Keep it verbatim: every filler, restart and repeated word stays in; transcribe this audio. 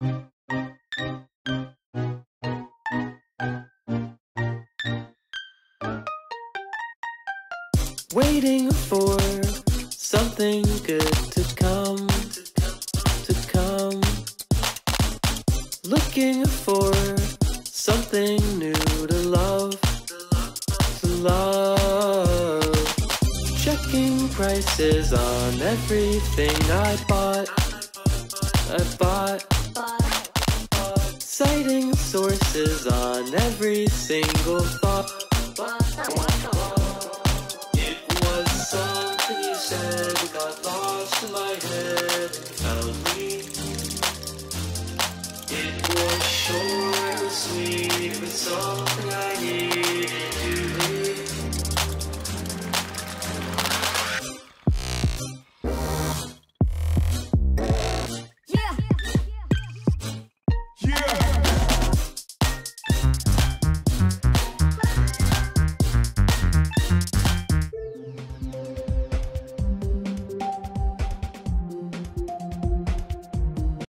Waiting for something good to come, to come. Looking for something new to love, to love. Checking prices on everything I bought, I bought. Citing sources on every single thought. It was something you said, it got lost in my head and found me. It was short, it was sweet, it was so